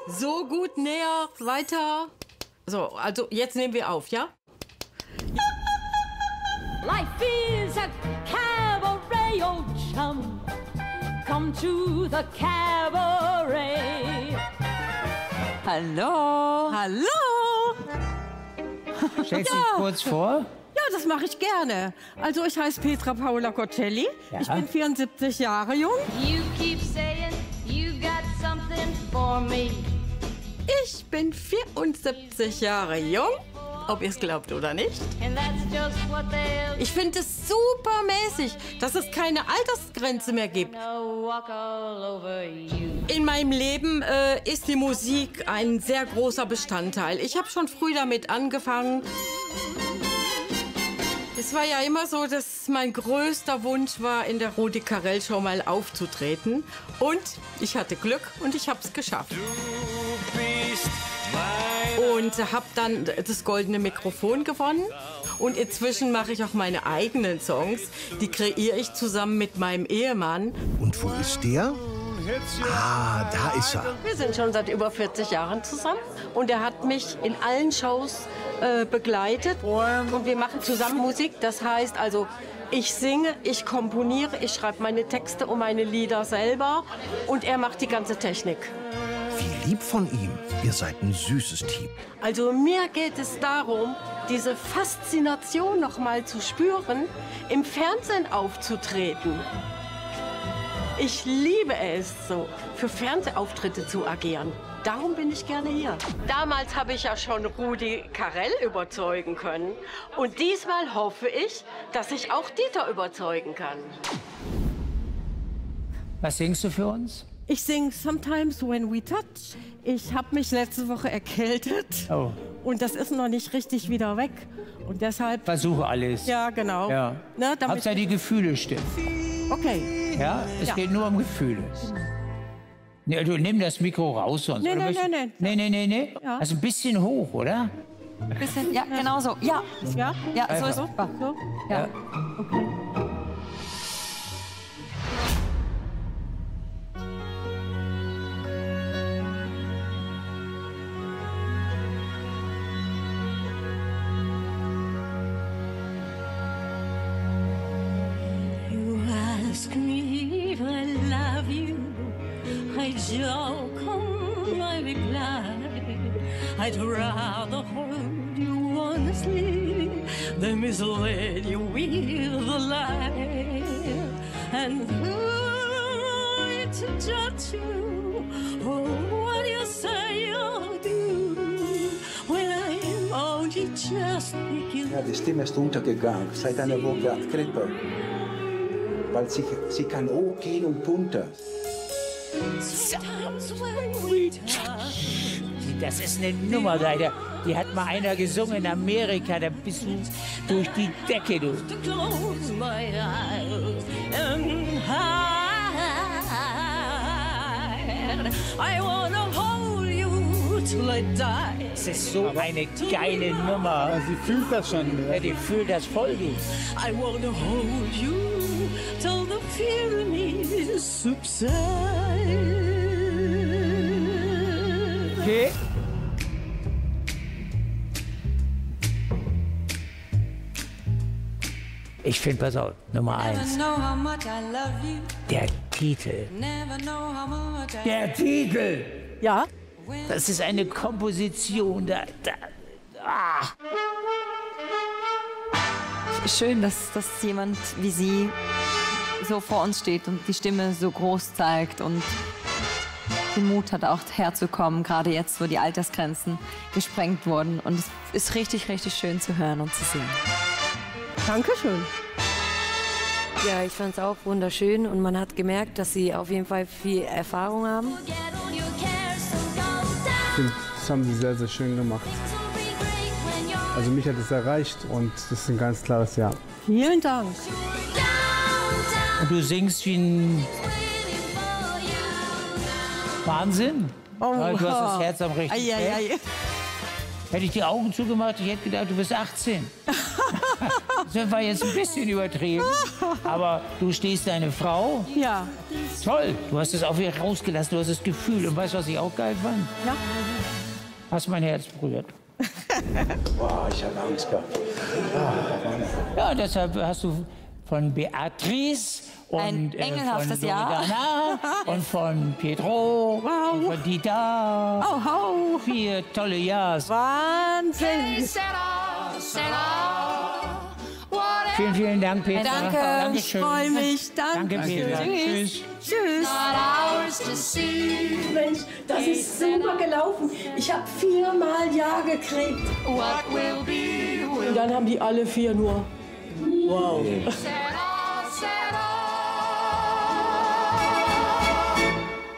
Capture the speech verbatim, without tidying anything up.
So gut, näher, weiter. So, also jetzt nehmen wir auf, ja? Life is a cabaret, old chum. Come to the cabaret. Hallo. Hallo. Stellst du Ja. dich kurz vor? Ja, das mache ich gerne. Also ich heiße Petra Paula Corcelli. Ja. Ich bin vierundsiebzig Jahre jung. You keep saying you got something for me. Ich bin vierundsiebzig Jahre jung, ob ihr es glaubt oder nicht. And that's just what they'll Ich finde es supermäßig, dass es keine Altersgrenze mehr gibt. know, walk all over you. In meinem Leben äh, ist die Musik ein sehr großer Bestandteil. Ich habe schon früh damit angefangen. Es war ja immer so, dass mein größter Wunsch war, in der Rudi Carrell Show mal aufzutreten. Und ich hatte Glück und ich habe es geschafft. Und habe dann das goldene Mikrofon gewonnen. Und inzwischen mache ich auch meine eigenen Songs. Die kreiere ich zusammen mit meinem Ehemann. Und wo ist der? Ah, da ist er. Wir sind schon seit über vierzig Jahren zusammen. Und er hat mich in allen Shows äh, begleitet. Und wir machen zusammen Musik. Das heißt also, ich singe, ich komponiere, ich schreibe meine Texte und meine Lieder selber. Und er macht die ganze Technik. Wie lieb von ihm. Ihr seid ein süßes Team. Also mir geht es darum, diese Faszination noch mal zu spüren, im Fernsehen aufzutreten. Ich liebe es so, für Fernsehauftritte zu agieren. Darum bin ich gerne hier. Damals habe ich ja schon Rudi Carrell überzeugen können. Und diesmal hoffe ich, dass ich auch Dieter überzeugen kann. Was singst du für uns? Ich singe Sometimes When We Touch. Ich habe mich letzte Woche erkältet. Oh. Und das ist noch nicht richtig wieder weg. Und deshalb... Versuche alles. Ja, genau. Ja. Ne, damit Hauptsache die Gefühle stimmen. Okay. Ja, es Ja. geht nur um Gefühle. Nee, du nimm das Mikro raus sonst. Nee, oder nee, möchtest- nee, nee. Nee, nee, nee. Ja. Also ein bisschen hoch, oder? Bisschen, ja, genau so. Ja, Ja? ja, so ist Einfach. super. So? Ja. You ask me if I love you. I joke on my reply. I'd rather hold you honestly than mislead you with a lie. And who are we to judge you for what you say or do when I'm only just beginning? Ja, die Stimme ist runtergegangen seit einer Woche an Grippe. Weil sie, sie kann hoch gehen und runter. Sometimes when we touch. Das ist eine Nummer, leider. Die hat mal einer gesungen in Amerika. Da bist du durch die Decke, du. To close my eyes and hide. I wanna hold you till I die. Das ist so eine geile Nummer. Sie fühlt das schon. Ja, die fühlt das voll, du. I wanna hold you till the fear in me subsides. Okay. Ich finde, pass auf, Nummer eins. Der Titel. Der Titel! Ja? Das ist eine Komposition. Da, da, ah. Schön, dass, dass jemand wie Sie so vor uns steht und die Stimme so groß zeigt und den Mut hat, auch herzukommen, gerade jetzt, wo die Altersgrenzen gesprengt wurden. Und es ist richtig, richtig schön zu hören und zu sehen. Dankeschön. Ja, ich fand es auch wunderschön und man hat gemerkt, dass sie auf jeden Fall viel Erfahrung haben. Ich finde, das haben sie sehr, sehr schön gemacht. Also mich hat es erreicht und das ist ein ganz klares Ja. Vielen Dank. Und du singst wie ein Wahnsinn. Oh. Ja, du hast das Herz am rechten Ei, ei, Fleck. ei. Hätte ich die Augen zugemacht, ich hätte gedacht, du bist achtzehn. Das war jetzt ein bisschen übertrieben. Aber du stehst deine Frau. Ja. Toll, du hast es auf ihr rausgelassen, du hast das Gefühl. Und weißt du, was ich auch geil fand? Ja. Hast mein Herz berührt. Boah, ich habe Angst gehabt. Ah, Ja, deshalb hast du von Beatrice und Ein äh, engelhaftes von Jahr. Loredana und von Pietro Wow. und von Dieter. Oh, oh. Vier tolle Jahre. Wahnsinn. Vielen, vielen Dank, Petra. Danke, Dankeschön. ich freue mich. Danke. Danke, Petra. Tschüss. Tschüss. Tschüss. Mensch, das ist super gelaufen. Ich habe viermal Ja gekriegt. Und dann haben die alle vier nur. Wow.